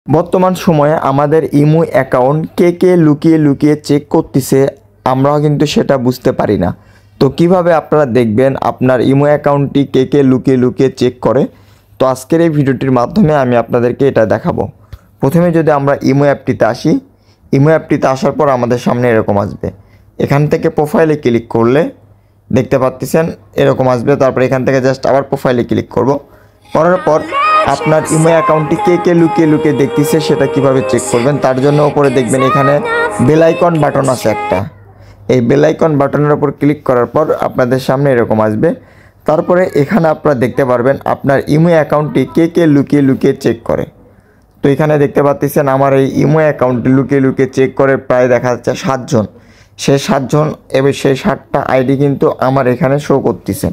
বর্তমান সময়ে আমাদের ইমো অ্যাকাউন্ট কে লুকিয়ে লুকিয়ে চেক করতেছে আমরাও কিন্তু সেটা বুঝতে পারি না। তো কিভাবে আপনারা দেখবেন আপনার ইমো অ্যাকাউন্টটি কে লুকিয়ে লুকিয়ে চেক করে, তো আজকের এই ভিডিওটির মাধ্যমে আমি আপনাদেরকে এটা দেখাবো। প্রথমে যদি আমরা ইমো অ্যাপটিতে আসি, ইমো অ্যাপটিতে আসার পর আমাদের সামনে এরকম আসবে। এখান থেকে প্রোফাইলে ক্লিক করলে দেখতে পাচ্ছেন এরকম আসবে। তারপর এখান থেকে জাস্ট আবার প্রোফাইলে ক্লিক করার পর আপনার ইমো অ্যাকাউন্টটি কে লুকিয়ে লুকিয়ে দেখতেছে সেটা কিভাবে চেক করবেন, তার জন্য উপরে দেখবেন এখানে বেল আইকন বাটন আছে একটা। এই বেল আইকন বাটনের উপর ক্লিক করার পর আপনাদের সামনে এরকম আসবে। তারপরে এখানে আপনারা দেখতে পারবেন আপনার ইমো অ্যাকাউন্টটি কে লুকিয়ে লুকিয়ে চেক করে। তো এখানে দেখতে পাচ্ছেন আমার এই ইমো অ্যাকাউন্টটি লুকিয়ে লুকিয়ে চেক করে প্রায় দেখা যাচ্ছে 7 জন। সেই 7 জন এবং সেই 7টা আইডি কিন্তু আমার এখানে শো করতেছে।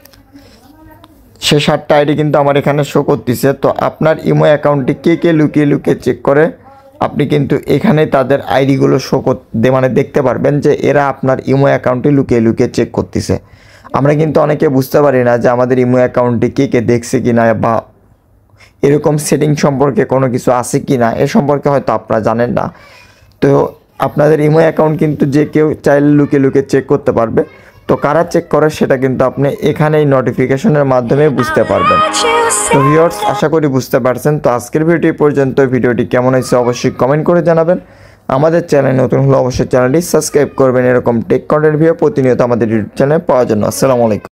সে 7টা আইডি কিন্তু আমার এখানে শো করতেছে। তো আপনার ইমো অ্যাকাউন্টটি কে লুকিয়ে লুকিয়ে চেক করে আপনি কিন্তু এখানে তাদের আইডিগুলো শো করতে মানে দেখতে পারবেন যে এরা আপনার ইমো অ্যাকাউন্টটি লুকিয়ে লুকিয়ে চেক করতেছে। আমরা কিন্তু অনেকে বুঝতে পারি না যে আমাদের ইমো অ্যাকাউন্টটি কে দেখছে কি না, বা এরকম সেটিং সম্পর্কে কোনো কিছু আছে কি না এ সম্পর্কে হয়তো আপনারা জানেন না। তো আপনাদের ইমো অ্যাকাউন্ট কিন্তু যে কেউ চাইলে লুকিয়ে লুকিয়ে চেক করতে পারবে। তো কারা চেক করে সেটা কিন্তু আপনি এখানেই নোটিফিকেশনের মাধ্যমে বুঝতে পারবেন। তো ভিউয়ার্স, আশা করি বুঝতে পারছেন। তো আজকের ভিডিও পর্যন্ত। ভিডিওটি কেমন হয়েছে অবশ্যই কমেন্ট করে জানাবেন। আমাদের চ্যানেল নতুন হলে অবশ্যই চ্যানেলটি সাবস্ক্রাইব করবেন এরকম টেক কন্টেন্ট ভিডিও প্রতিনিয়ত আমাদের ইউটিউব চ্যানেলে পাওয়ার জন্য। আসসালামু আলাইকুম।